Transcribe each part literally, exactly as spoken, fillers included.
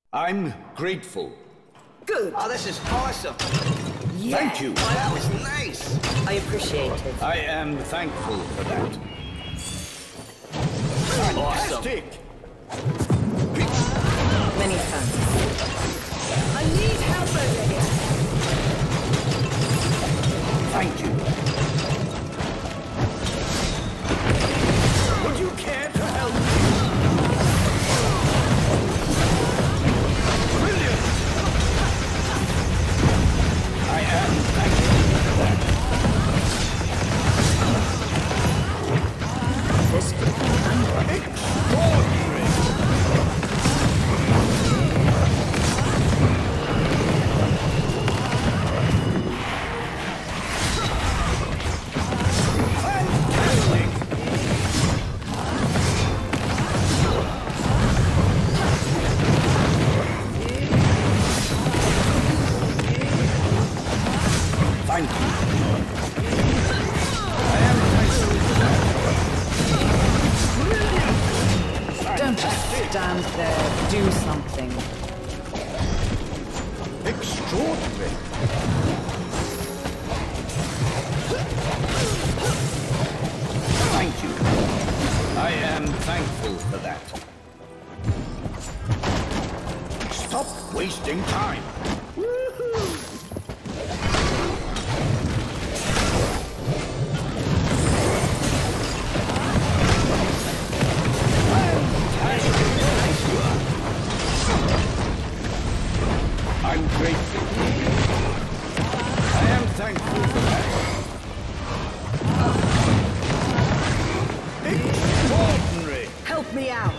I'm grateful. Good. Oh, this is awesome. Yeah. Thank you. Oh, that was nice. I appreciate it. I am thankful for that. Fantastic! Many thanks. I need help over here. Thank you. Would you care to help me? Brilliant! I am thankful for that. This could be Extraordinary! Fantastic! Thank you. I am thankful for that. Don't just stand there. Do something. Extraordinary! Thank you. I am thankful for that. Stop wasting time. Woohoo! I'm grateful. I am thankful for that. Extraordinary! Help me out.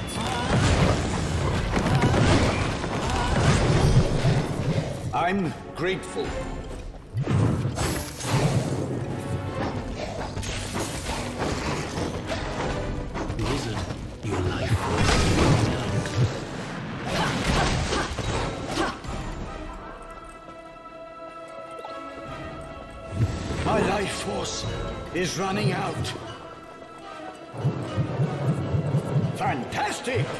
I'm grateful. Wizard, your life force is down. My life force is running out. Fantastic!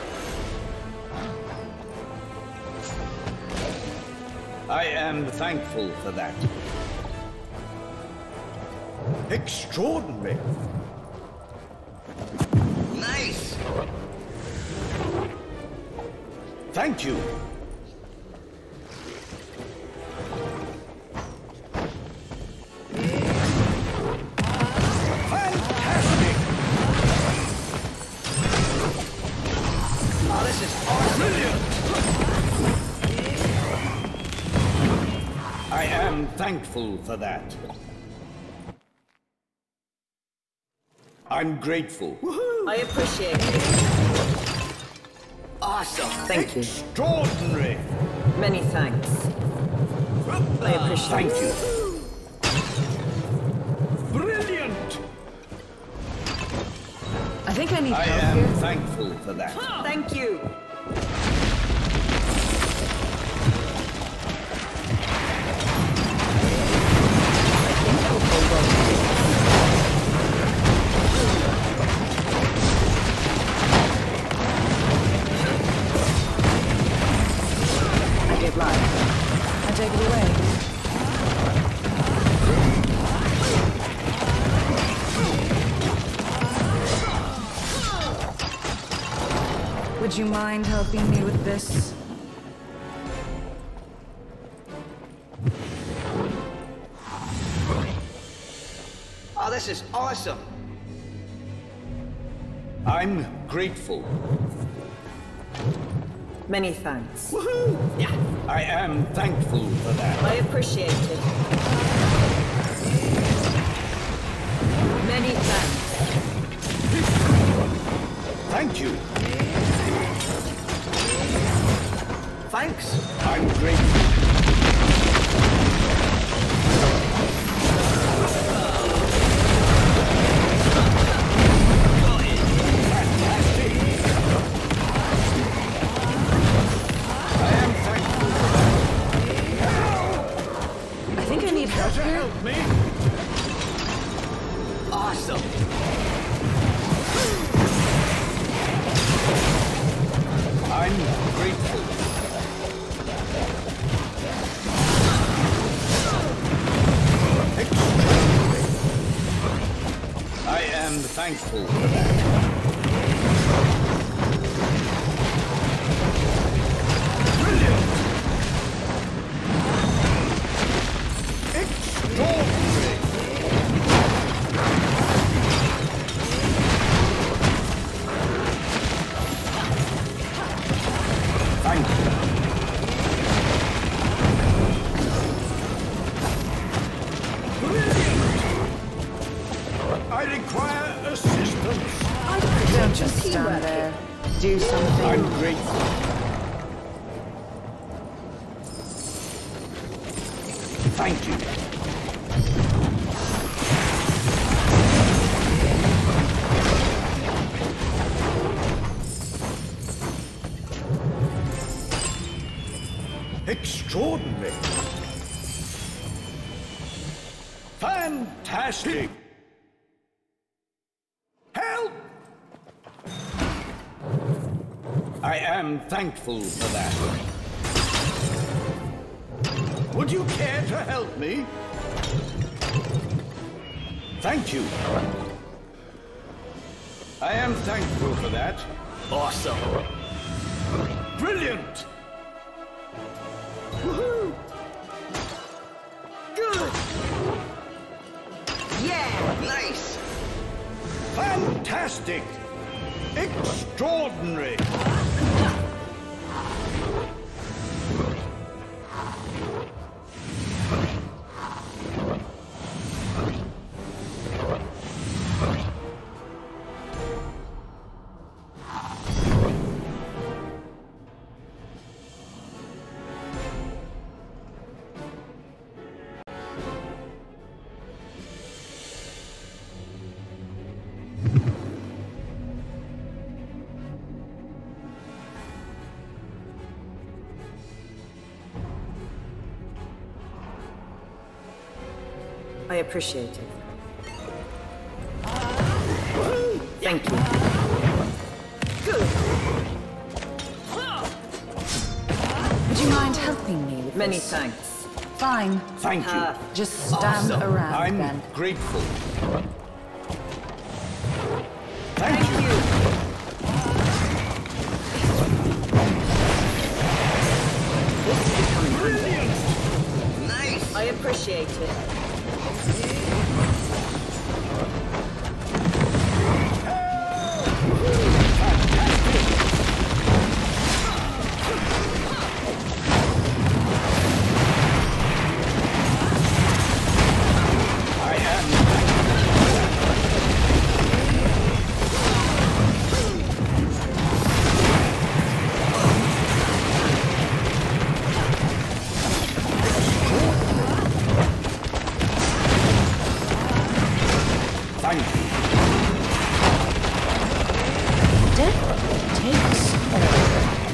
I am thankful for that. Extraordinary! Nice. Thank you! Fantastic! Oh, this is awesome. Brilliant! I am thankful for that. I'm grateful. I appreciate it. Awesome. Thank you. Extraordinary! Many thanks. I appreciate Thank it. you. Brilliant! I think I need I help am here. thankful for that. Thank you. I give life. I take it away. Would you mind helping me with this? Oh, this is awesome. I'm grateful. Many thanks. Woohoo! Yeah. I am thankful for that. I appreciate it. Many thanks. Thank you. Thanks. I'm grateful. Fantastic. I am thankful for that. I think I need help To here. help me. Awesome. I'm grateful. thankful for that. Brilliant! Extraordinary! Thank you. I require assistance. I don't just stand there. Do something. I'm grateful. Thank you. Extraordinary. Fantastic. Help! I am thankful for that. Would you care to help me? Thank you. I am thankful for that. Awesome. Brilliant! Woohoo! Good! Yeah! Nice! Fantastic! Extraordinary! I appreciate it. Thank you. Good! Would you mind helping me with Many this? thanks. Fine. Thank you. Uh, Just stand Awesome. around I'm then. grateful. Thank Thank you. you! This is becoming Brilliant! nice! I appreciate it. I am thank you. Death takes over.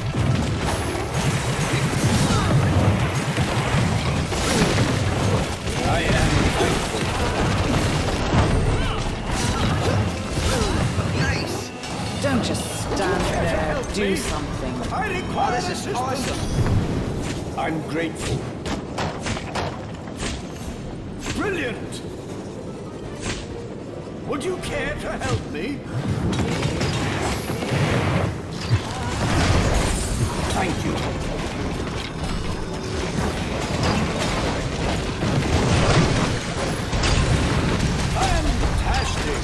I am thankful. Nice! Don't just stand there. Do me? something. I Oh, require this is assistance. awesome! I'm grateful. Brilliant! Would you care to help me? Thank you. Fantastic!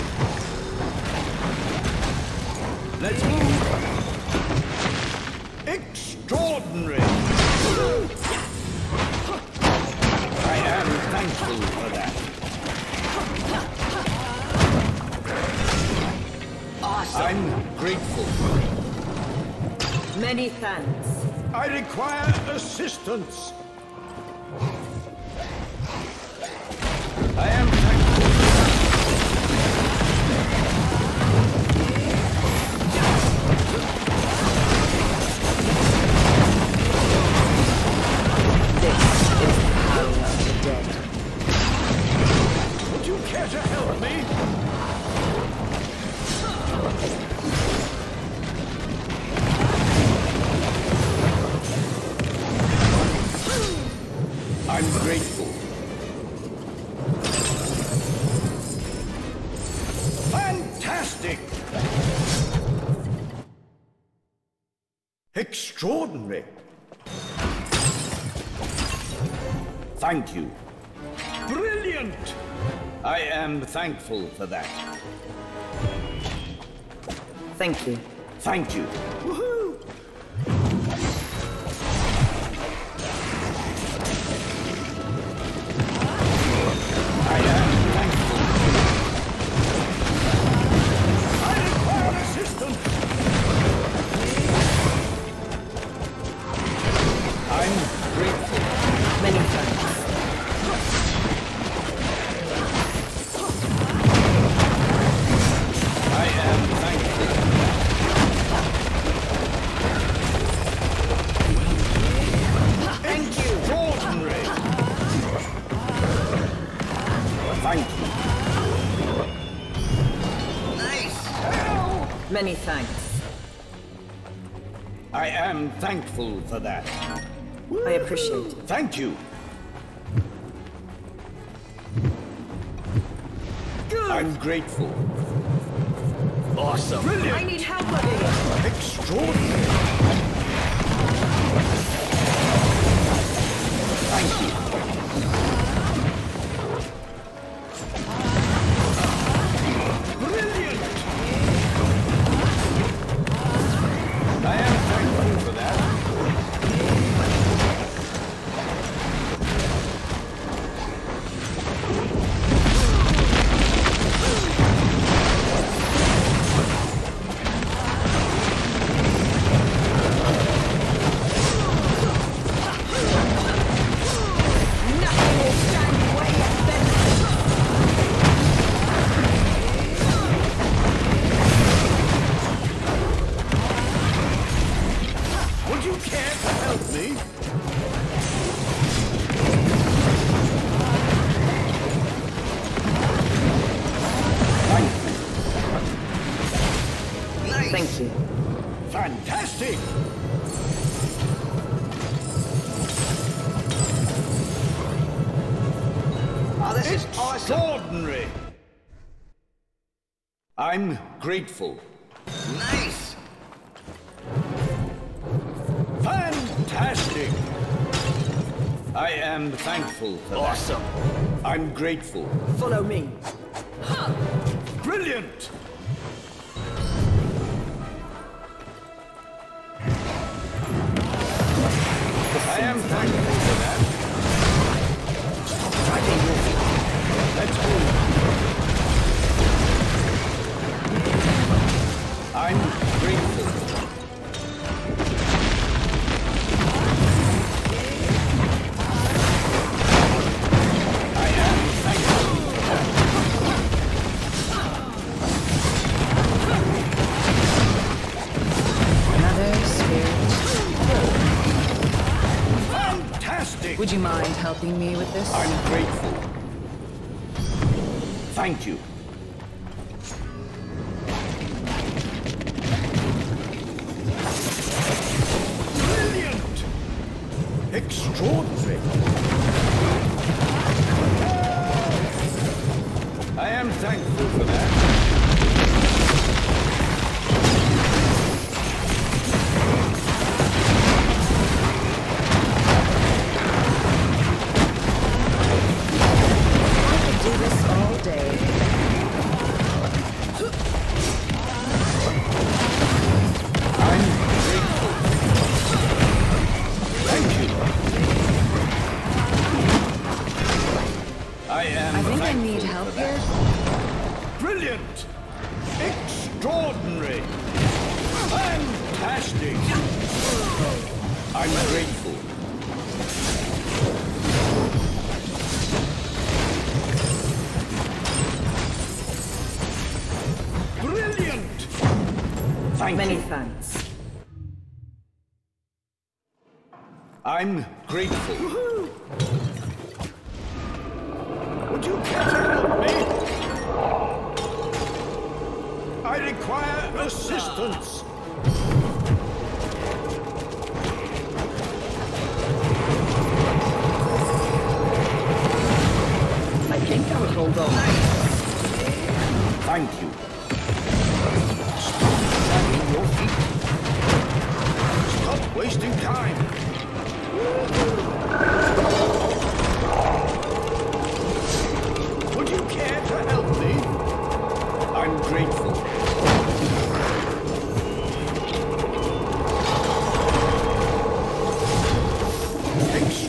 Let's move. Extraordinary! I am thankful for that. Awesome! I'm grateful. Many thanks. I require assistance. I am thankful. This is the power of the dead. Would you care to help me? Extraordinary. Thank you. Brilliant! I am thankful for that. Thank you. Thank you. Woohoo! I am thankful. I require assistance. I'm grateful. Many thanks. I am thankful. Thank you. Extraordinary. Thank you. Nice. Many thanks. I am thankful for that. I appreciate it. Thank you. Good. I'm grateful. Awesome. Brilliant. I need help again. Extraordinary. Thank you. Brilliant. I am thankful for that. Would you care to help me? Thank you. Nice. Thank you. Fantastic! Oh, this is awesome. Extraordinary! I'm grateful. Nice. Fantastic! I am thankful for Awesome. that. I'm grateful. Follow me. Brilliant! I am thankful for that. Dragging your feet. Let's go. I'm grateful. I am thankful. Another spirit. Fantastic! Would you mind helping me with this? I'm grateful. Thank you. Brilliant! Extraordinary! I am thankful for that. Do this all day. I'm grateful. Thank you. I am I think I thankful need help for that. here. Brilliant! Extraordinary! Fantastic! I'm grateful. Brilliant! Thank Many you. thanks. I'm grateful. Would you care to help me? I require assistance. I think I will hold on. Thank you. Stop dragging your feet. Stop wasting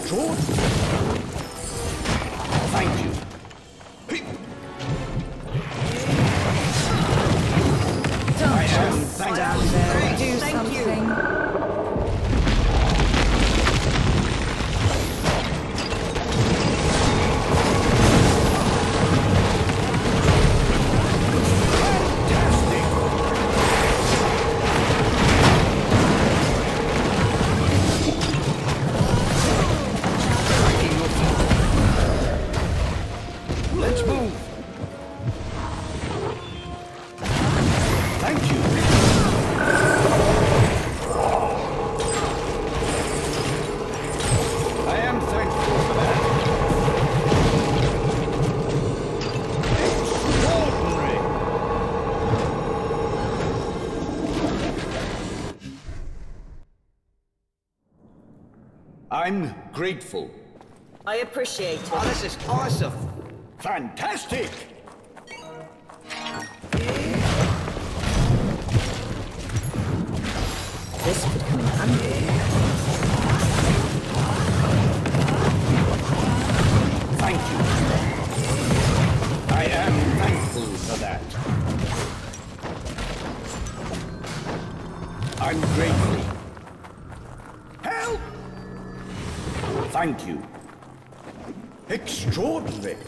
Extraordinary. Thank you. I am thankful. There, do Thank something. you. Let's move. Thank you. I am thankful for that. Extraordinary. I'm grateful. I appreciate Oh, it. this is awesome. Fantastic. This could come in handy. Thank you. I am thankful for that. I'm grateful. Help! Thank you. Extraordinary.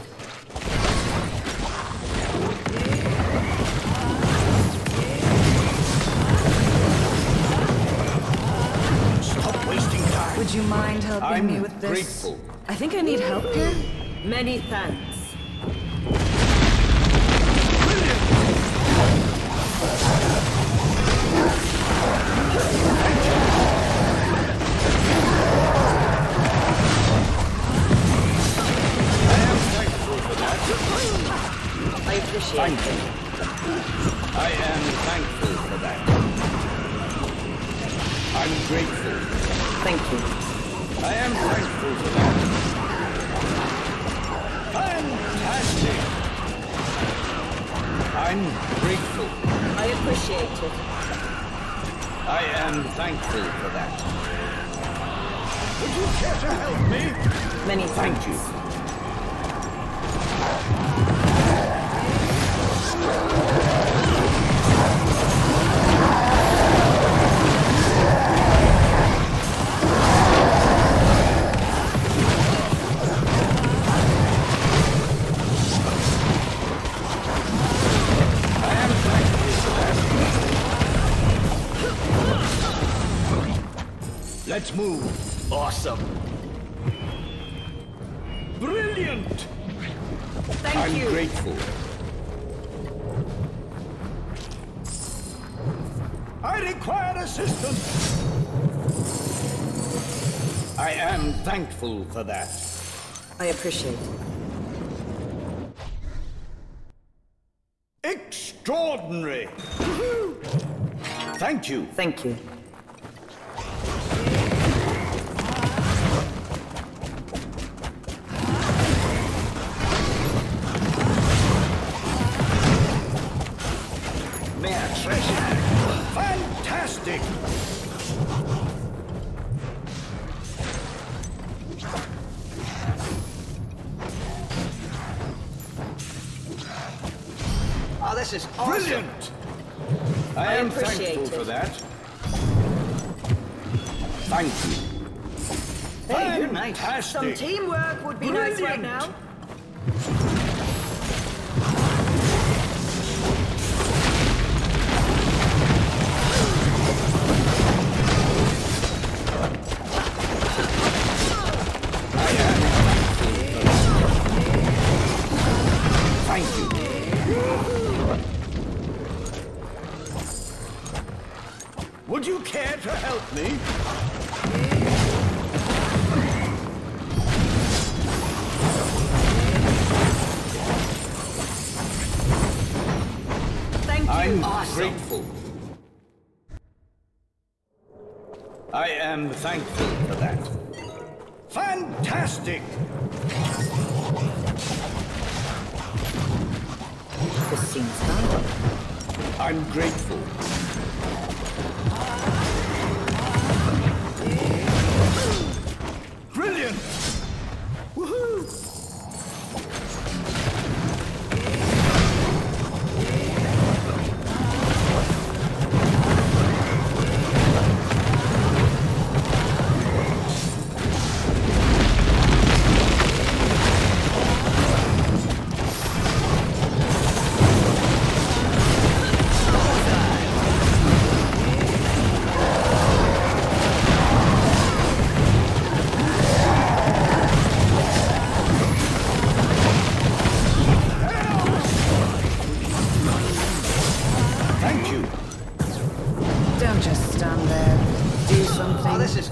Stop wasting time. Would you mind helping I'm me with this? grateful. I think I need help here. Many thanks. I appreciate Thank you. it. I am thankful for that. I'm grateful. Thank you. I am thankful for that. Fantastic! I'm grateful. I appreciate it. I am thankful for that. Would you care to help me? Many Thank thanks. you. Let's move. Awesome. Brilliant. Thank I'm you. grateful. I require assistance. I am thankful for that. I appreciate it. Extraordinary. Thank you. Thank you. Mehr treasure. Fantastic. Oh, this is awesome. Brilliant. I, I am appreciate thankful it. for that. Thank you. Hey, you're nice. Some Fantastic. teamwork would be nice right Brilliant. now. Thank you. Would you care to help me? Thank you. I'm Awesome. grateful. I am thankful for that. Fantastic! This seems fun. I'm grateful. Brilliant!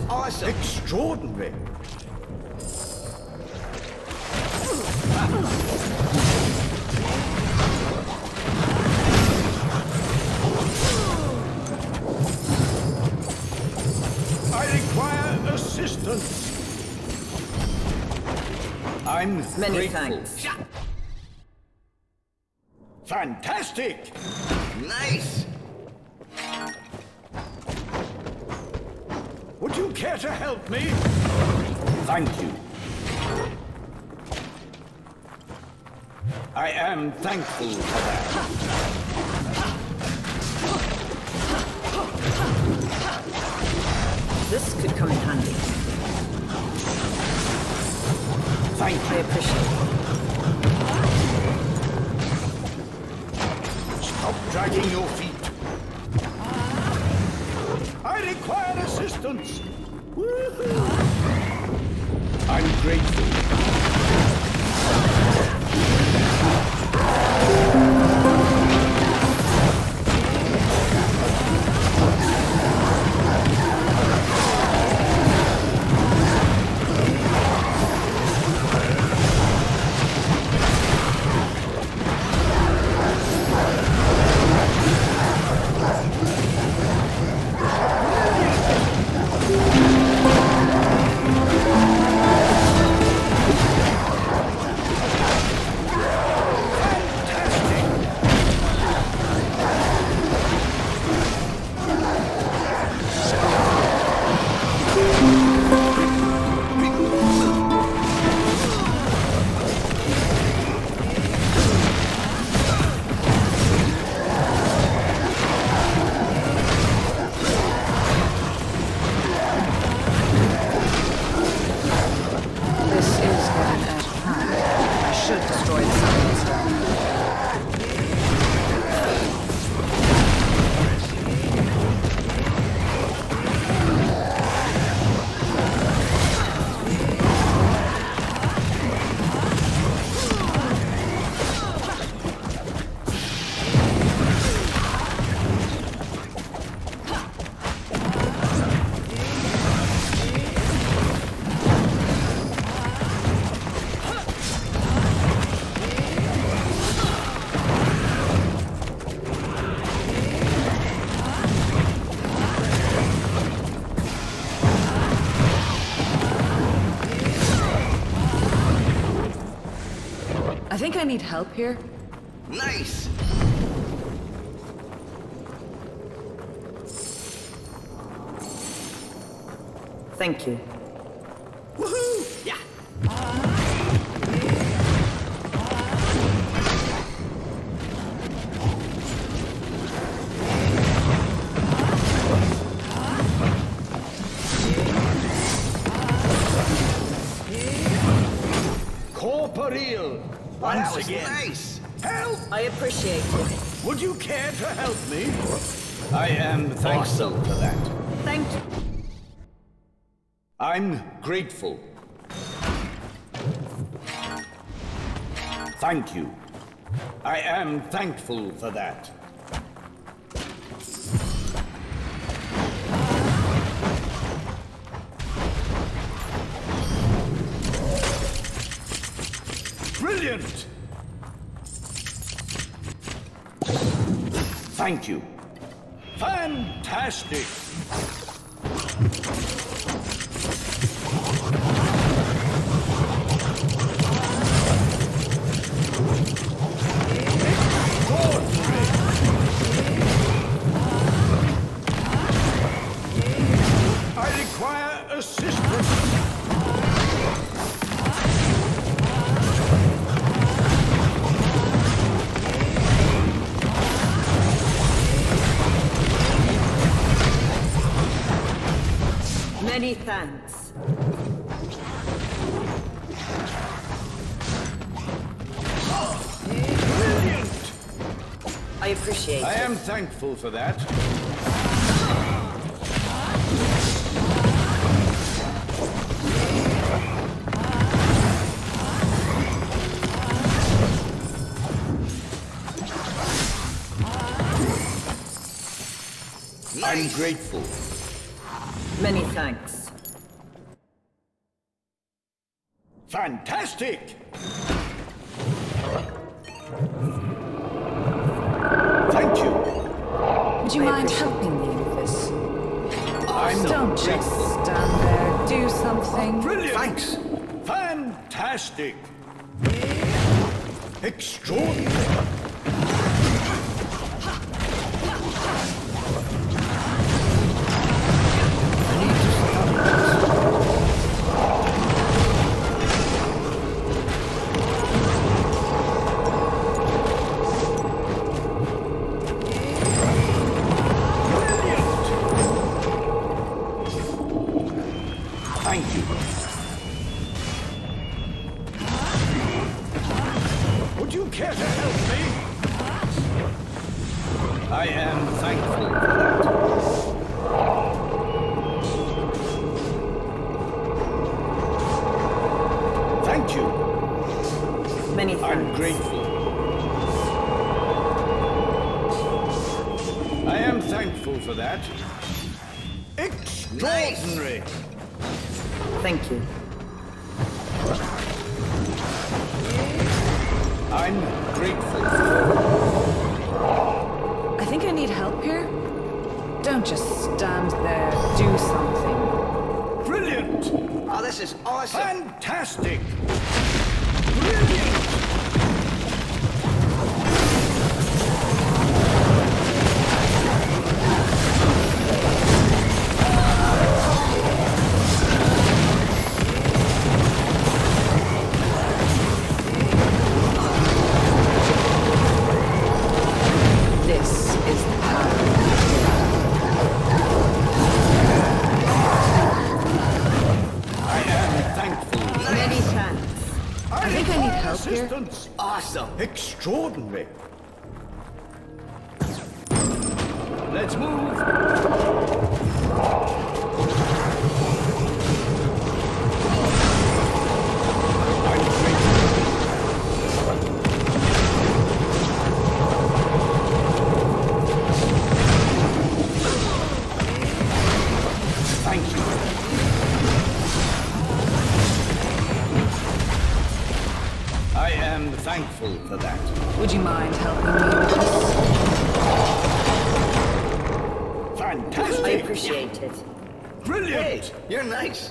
awesome. Extraordinary. I require assistance. I'm Many grateful. thanks. Fantastic! Nice. Would you care to help me? Thank you. I am thankful for that. This could come in handy. Thank I you. appreciate it. Stop dragging your feet. I require assistance. Woohoo! I'm grateful. I think I need help here. Nice. Thank you. Woohoo! Yeah. Corporeal. Well, that Once was again. nice. Help! I appreciate it. Would you care to help me? I am thankful for that. Thank you. I'm grateful. Thank you. I am thankful for that. Brilliant! Thank you. Fantastic! I require assistance. Many thanks. Brilliant! I appreciate I it. am thankful for that. I'm Nice. grateful. Many thanks. Fantastic! Thank you. Would you mind helping me with this? I'm Don't not just grateful. stand there. Do something. Brilliant! Thanks. Fantastic! Extraordinary! Thank you. Would you care to help me? I am thankful for that. Thank you. Many thanks. I'm grateful. I am thankful for that. Extraordinary. Thank you. I'm grateful. I think I need help here. Don't just stand there. Do something. Brilliant! Oh, this is awesome. Fantastic! Brilliant! This is the power. I am thankful. Many thanks. I think I need help here. Assistance. Awesome. Extraordinary. Let's move. I'm grateful. Thank you. I am thankful for that. Would you mind helping me with this? Fantastic! I appreciate it. Brilliant! Hey, you're nice.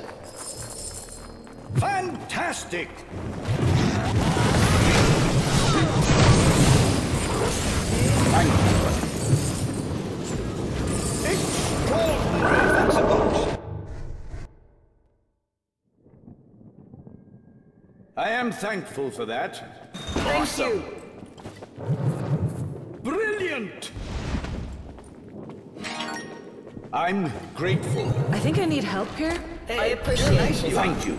Fantastic! Thank you. Extraordinary! That's a box. I am thankful for that. Thank you. Brilliant! I'm grateful. I think I need help here. Hey, I you're appreciate nice, it. you are. Thank you.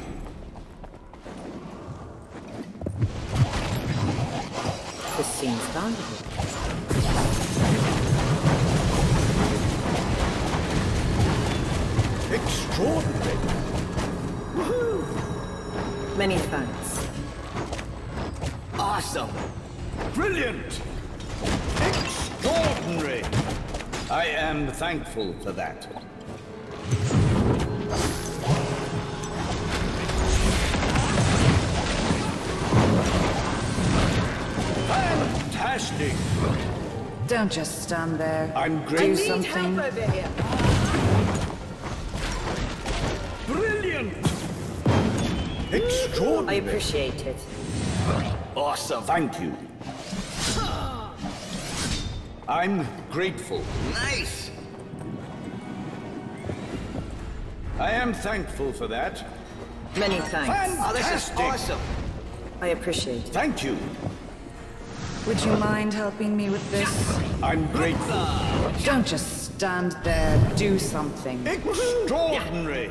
This seems valuable. Extraordinary. Woohoo! Many thanks. Awesome. Brilliant! Extraordinary! I am thankful for that. Fantastic! Don't just stand there. I'm Do grateful. something. Brilliant! I Extraordinary! appreciate it. Awesome. Thank you. I'm grateful. Nice. I am thankful for that. Many thanks. Oh, this is Fantastic! awesome. I appreciate it. Thank you. Would you mind helping me with this? I'm grateful. Don't just stand there. Do something. Extraordinary!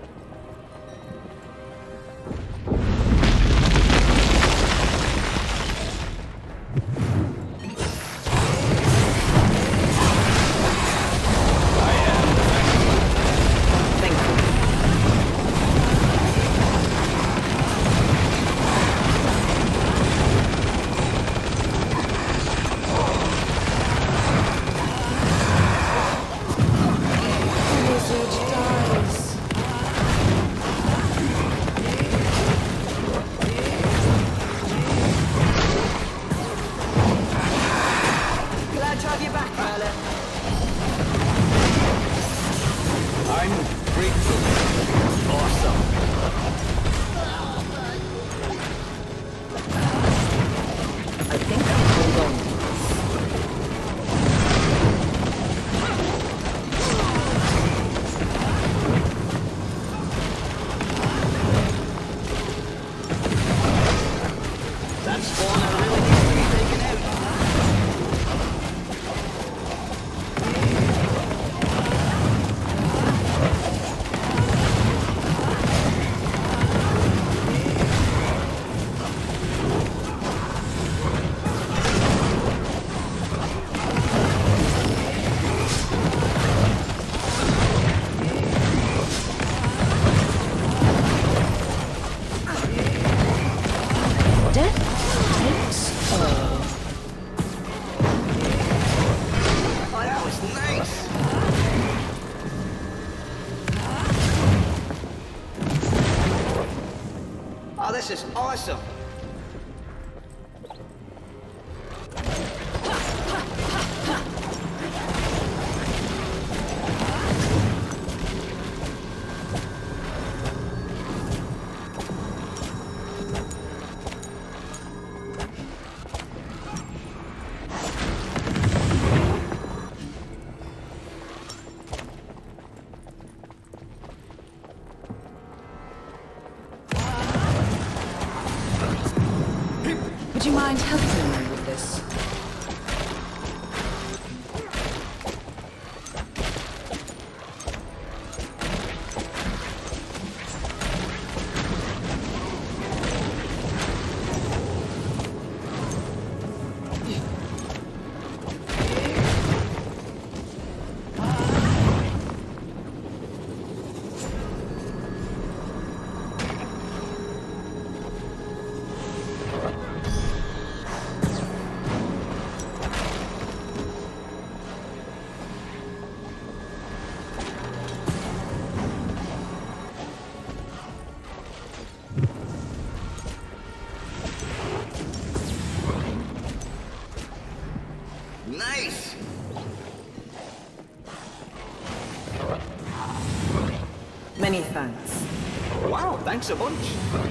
Thank you. Wizard dies. this is awesome. Would you mind helping me with this? Nice! Many thanks. Wow, thanks a bunch.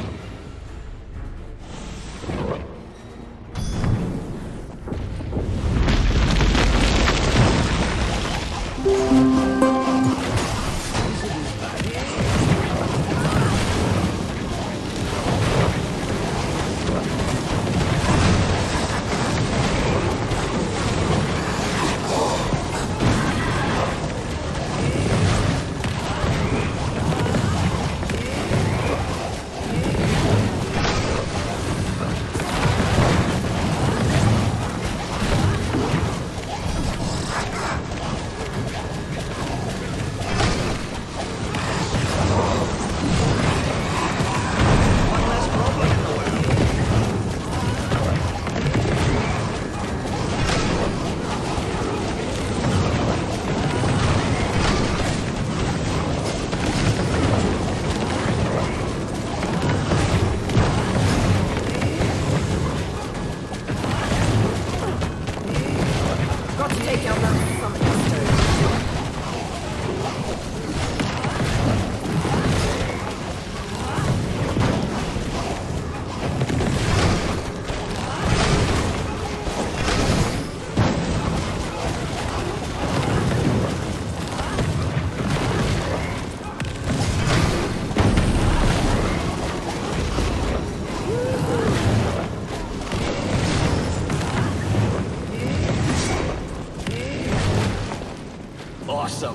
Awesome.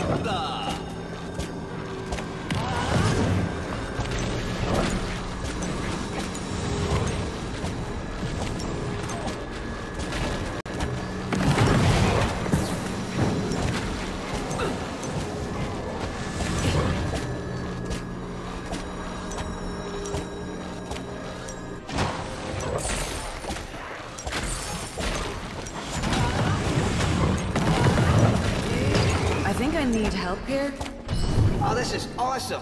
I need help here? Oh, this is awesome.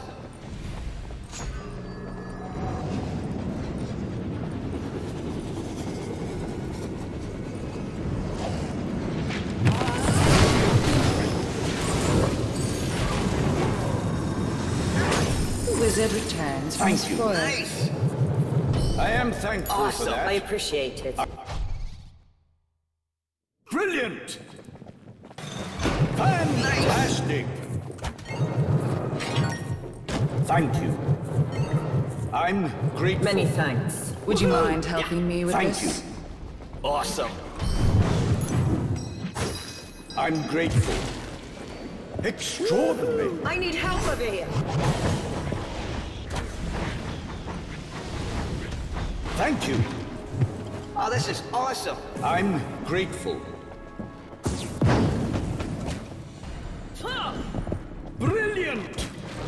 The wizard returns from Thank his you. foil. Nice. I am thankful for Awesome. that. I appreciate it. Brilliant! Fantastic! Thank you. I'm grateful. Many thanks. Would you mind helping me with Thank this? you. Awesome. I'm grateful. Extraordinary. I need help over here. Thank you. Oh, this is awesome. I'm grateful. Brilliant!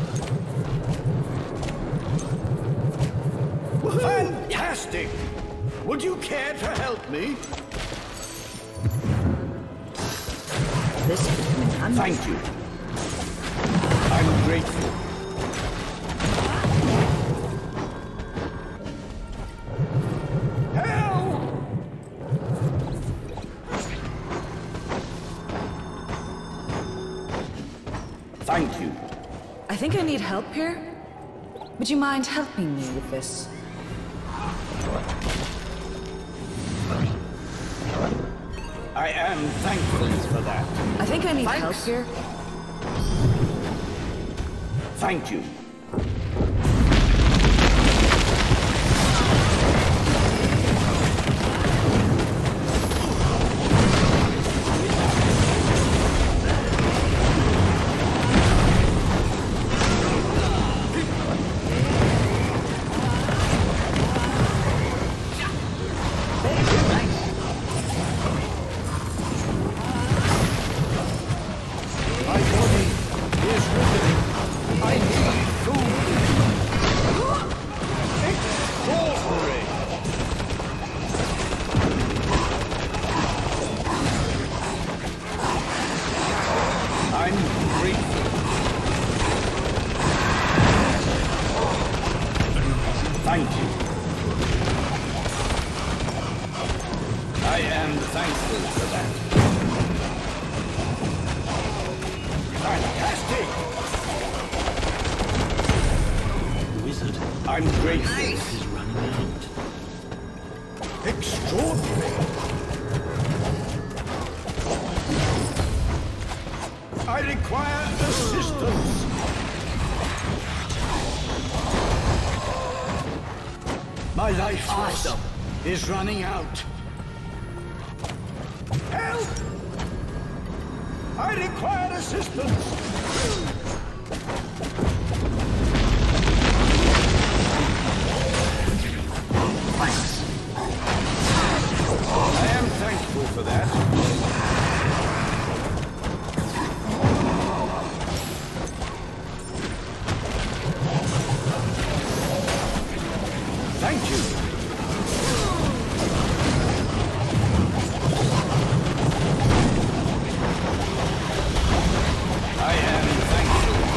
Fantastic! Would you care to help me? This is Thank you. I'm grateful. Help! Thank you. I think I need help here. Would you mind helping me with this? I am thankful for that. I think I need Thanks. help here. Thank you. My body is withering. I need food. Extraordinary. I'm grateful. Thank you. I am thankful for that. Fantastic! The wizard I'm grateful. nice. is running out. Extraordinary! I require assistance! My life force Awesome. is running out. Help! I require assistance! Thanks. I am thankful for that. Thank you. I am thankful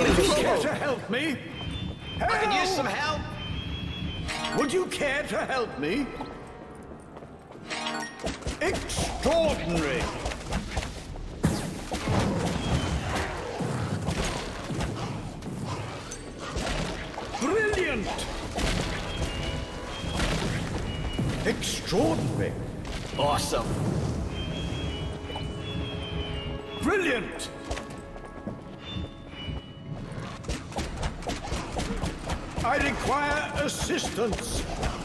Would you appreciate care it. to help me? Help! I can use some help. Would you care to help me? Extraordinary! Brilliant! Extraordinary! Awesome. Brilliant! I require assistance!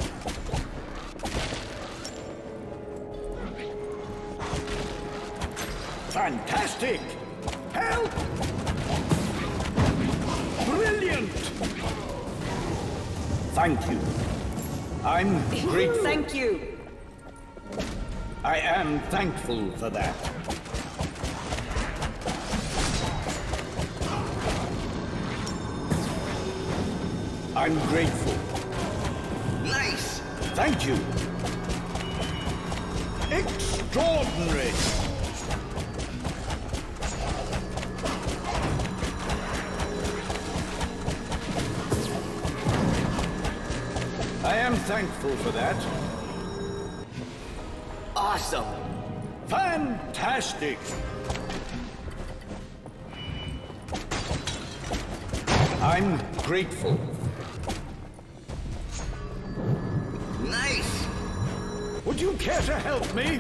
Fantastic! Help! Brilliant! Thank you. I'm grateful. Thank you. I am thankful for that. I'm grateful. Nice. Thank you. Extraordinary. I am thankful for that. Awesome. Fantastic. I'm grateful. Nice. Would you care to help me?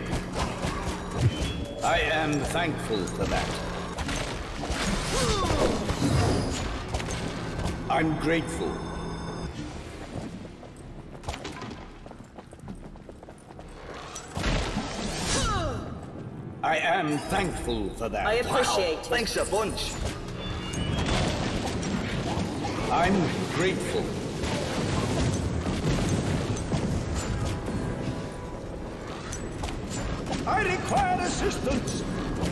I am thankful for that. I'm grateful. I am thankful for that. I appreciate Wow. it. Thanks a bunch. I'm grateful. I require assistance.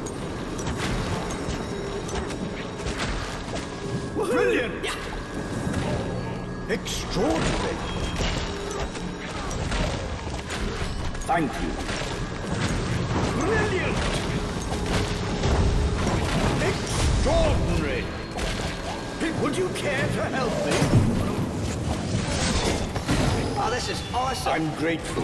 Brilliant. Yeah. Extraordinary. Thank you. Brilliant. Extraordinary. Would you care to help me? Oh, this is awesome. I'm grateful.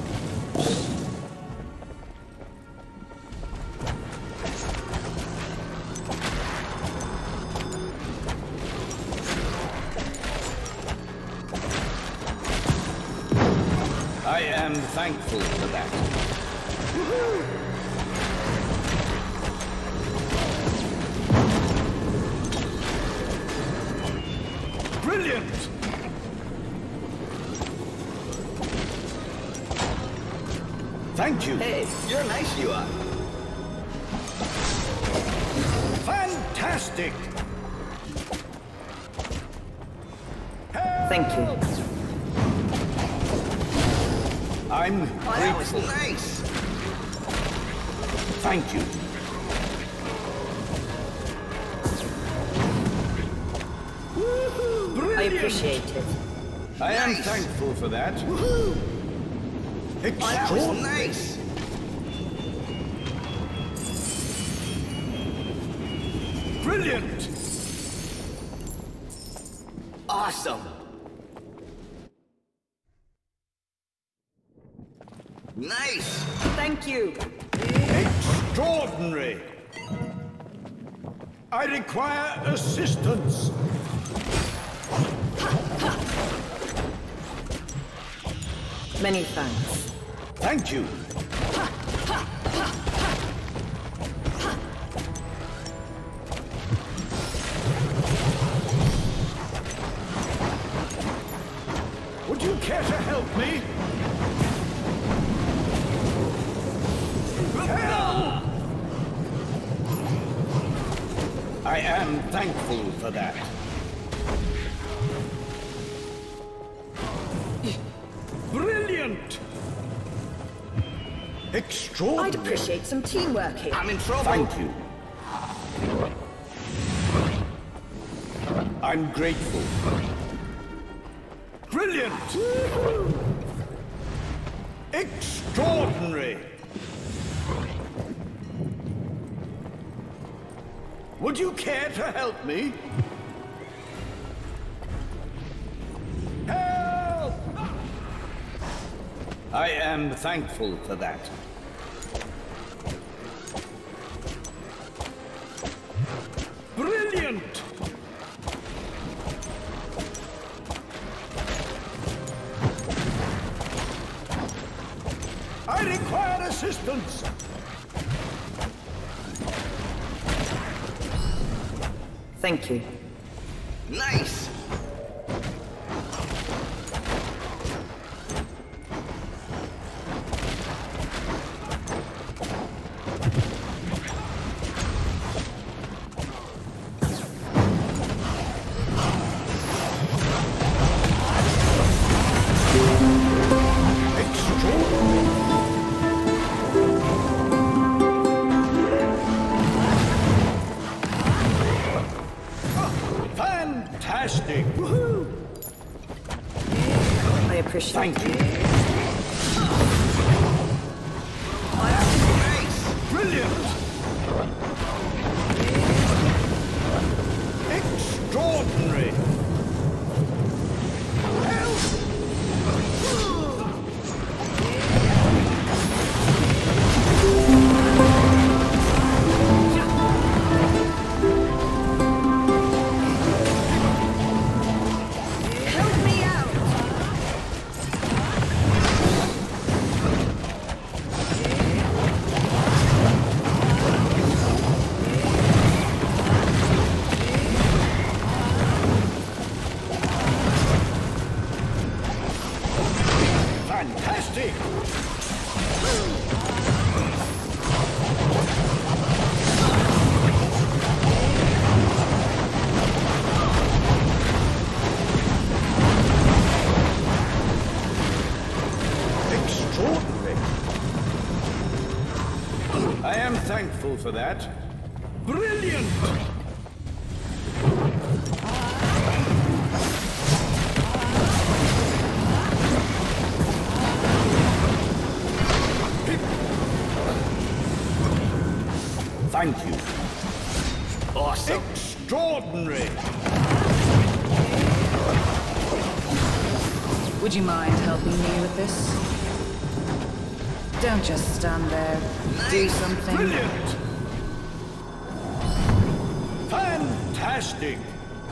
I am thankful for that. Woohoo! Brilliant! Thank you. Hey, you're nice, you are. Fantastic! Thank you. I'm Oh, that was grateful. nice. Thank you. Brilliant! I appreciate it. I am Nice. thankful for that. Oh, that was Extraordinary. nice. Brilliant! Awesome. Nice. Thank you. Extraordinary! I require assistance. Many thanks. Thank you. Would you care to help me? Help! I am thankful for that. Brilliant! Extraordinary! I'd appreciate some teamwork here. I'm in trouble. Thank you. I'm grateful. Brilliant! Extraordinary! Would you care to help me? I am thankful for that. Brilliant! I require assistance! Thank you. Nice! Fantastic! Woohoo! I appreciate Thank you. Nice. Brilliant! Extraordinary! Help! Help me out. Fantastic! Extraordinary! I am thankful for that. Brilliant! Thank you. Awesome. Extraordinary. Would you mind helping me with this? Don't just stand there. Do something. Brilliant. Fantastic.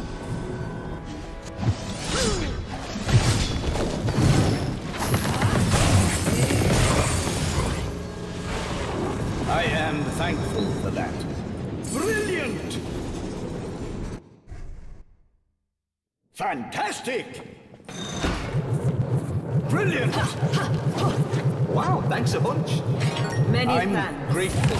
I am thankful for that. Brilliant! Fantastic! Brilliant! Wow, thanks a bunch. Many I'm thanks. grateful.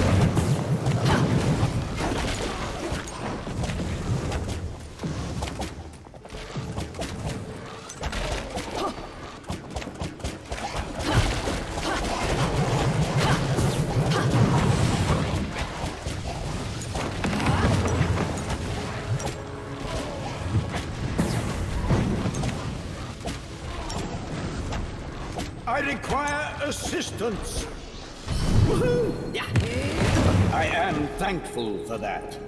I require assistance. Woohoo! Yeah. I am thankful for that.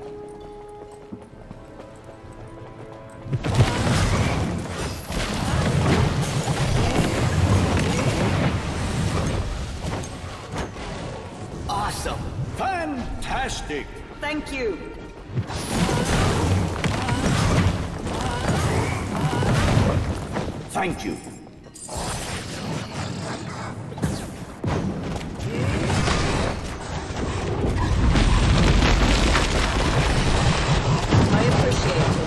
Awesome. Fantastic! Thank you. Thank you. I appreciate it.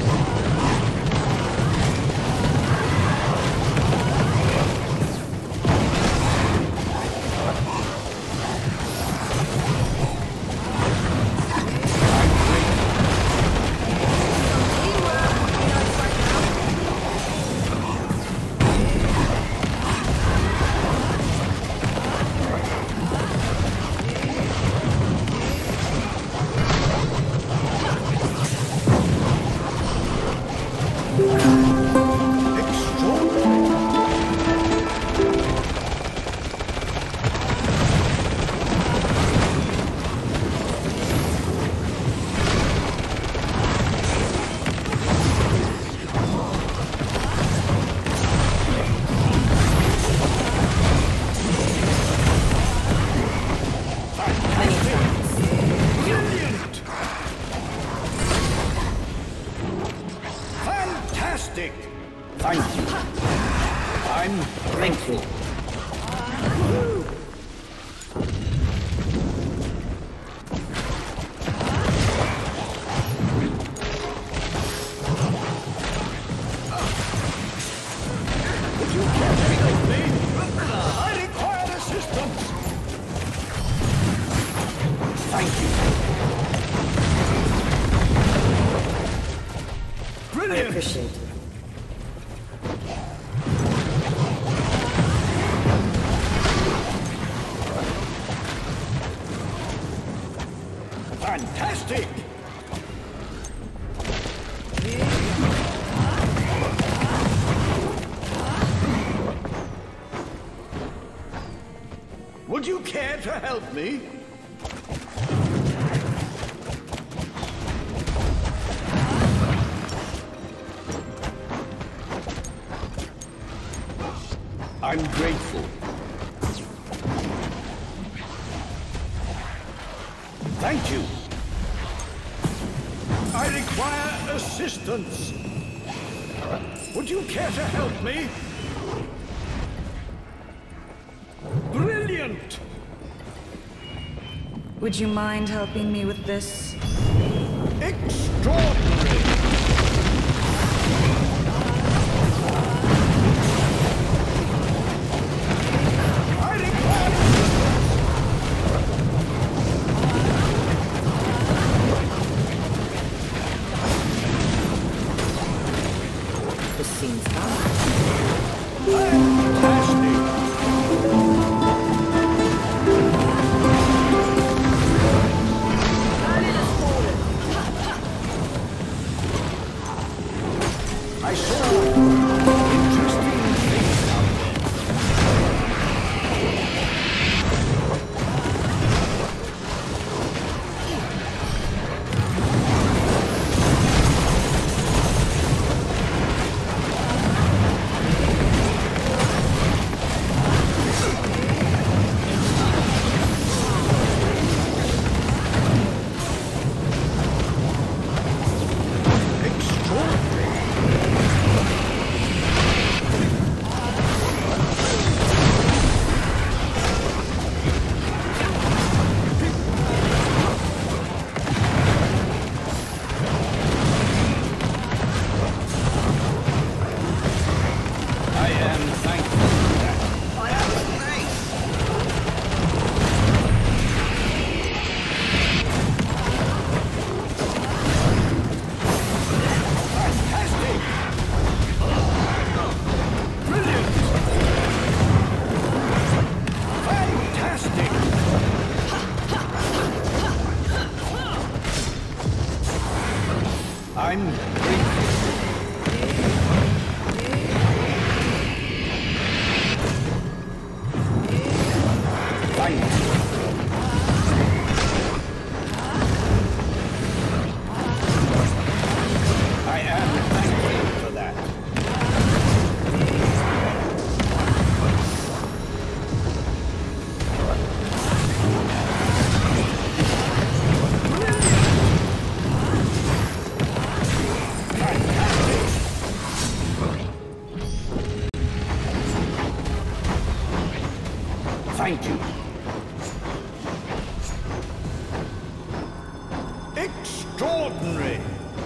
Fantastic! Thank you. I'm grateful. Would you care to help me? I require assistance. Thank you. I Brilliant! appreciate it. Fantastic! Would you care to help me? I'm grateful. Thank you. I require assistance. Would you care to help me? Brilliant! Would you mind helping me with this? Extraordinary! I require This seems bad. fantastic! I saw interesting things out there. I am thankful for that. I am nice. Fantastic! Brilliant! Fantastic! I'm grateful. Thank you. I am thankful for that. Fantastic. Thank you. Extraordinary!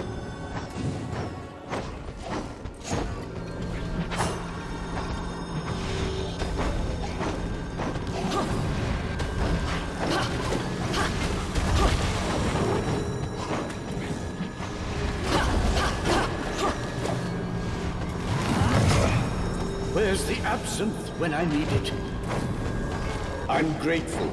Where's the absinthe when I need it? I'm grateful.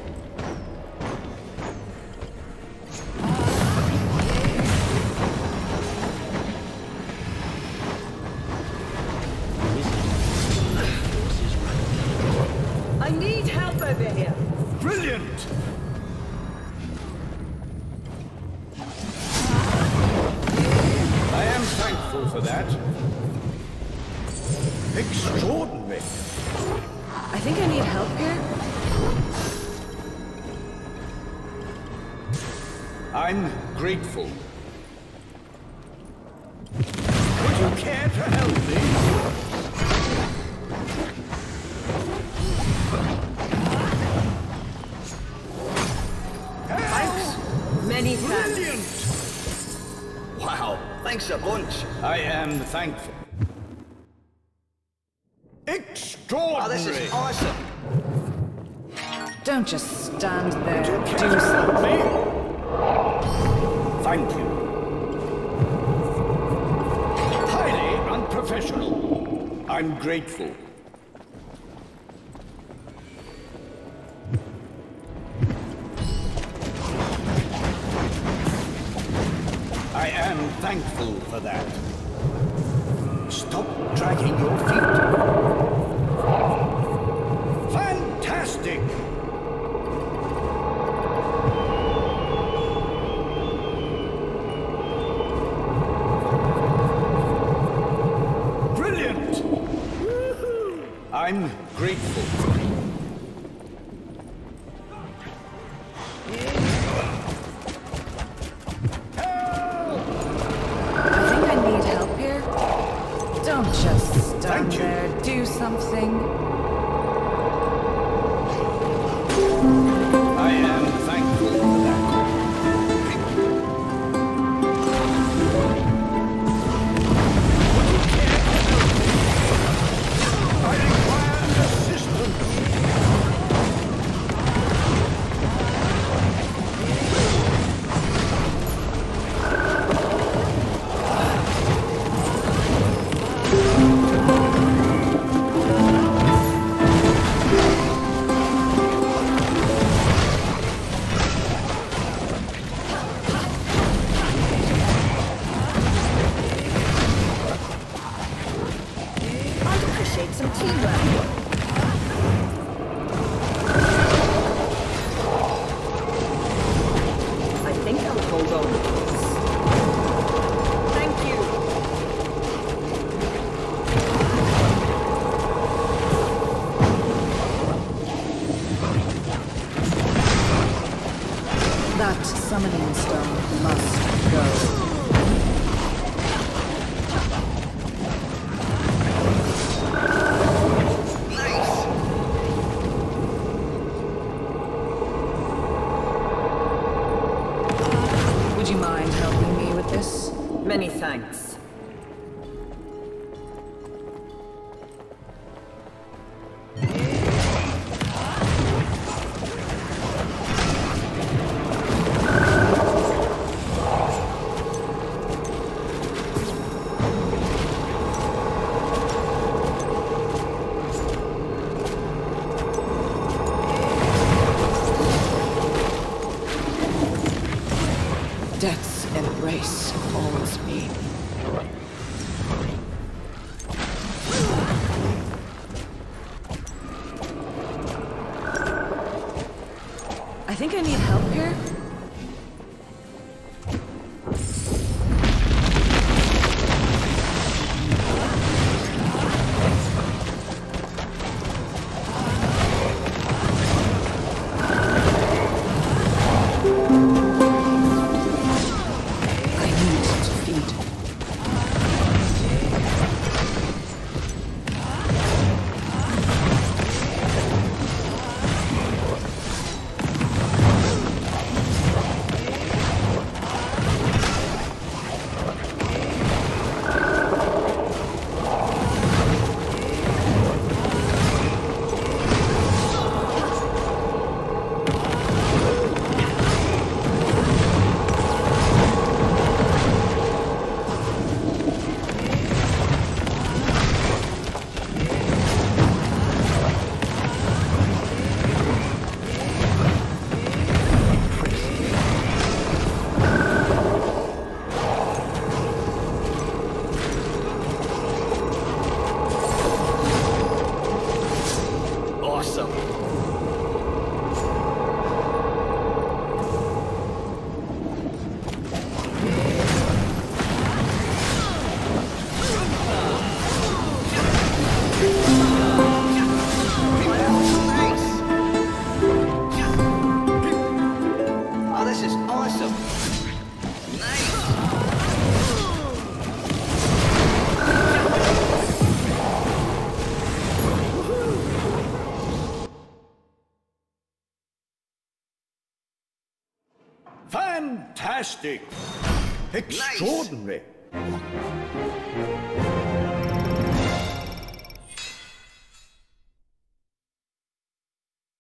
I need help over here. Brilliant! I am thankful for that. Extraordinary! I think I need help here. I'm grateful. Would you care to help me? Thanks. Many thanks. Brilliant! Wow, thanks a bunch. I am thankful. Extraordinary! Oh, this is awesome. Don't just stand there. Do Do something. me? Thank you. Highly unprofessional. I'm grateful. I am thankful for that. Stop dragging your feet. Fantastic! Brilliant! I'm grateful. I think I need help here. Don't just stand Thank you. there. Do something. I am thankful for that. I require assistance. I'd appreciate some teamwork. I think I'll hold on to this. Thank you. That summoning stone must go. Nice. Would you mind helping me with this? Many thanks. Death's embrace calls me. I think I need help here. I need to feed. Fantastic! Extraordinary!